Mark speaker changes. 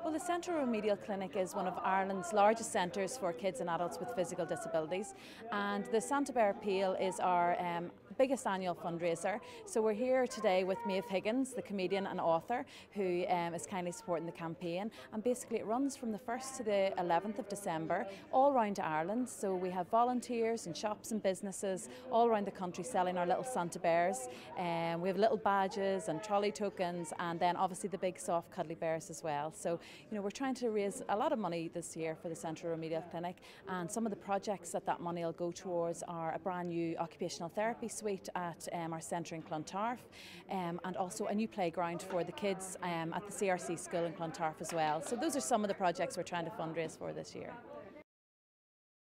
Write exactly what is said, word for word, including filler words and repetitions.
Speaker 1: Well, the Central Remedial Clinic is one of Ireland's largest centres for kids and adults with physical disabilities, and the Santa Bear Appeal is our um, biggest annual fundraiser. So we're here today with Maeve Higgins, the comedian and author, who um, is kindly supporting the campaign. And basically it runs from the first to the eleventh of December all around Ireland. So we have volunteers and shops and businesses all around the country selling our little Santa Bears. Um, we have little badges and trolley tokens, and then obviously the big soft cuddly bears as well. So you know, we're trying to raise a lot of money this year for the Central Remedial Clinic, and some of the projects that that money will go towards are a brand new occupational therapy suite at um, our centre in Clontarf, um, and also a new playground for the kids um, at the C R C school in Clontarf as well. So those are some of the projects we're trying to fundraise for this year.